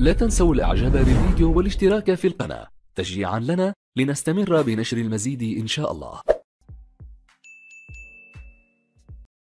لا تنسوا الاعجاب بالفيديو والاشتراك في القناة تشجيعا لنا لنستمر بنشر المزيد إن شاء الله.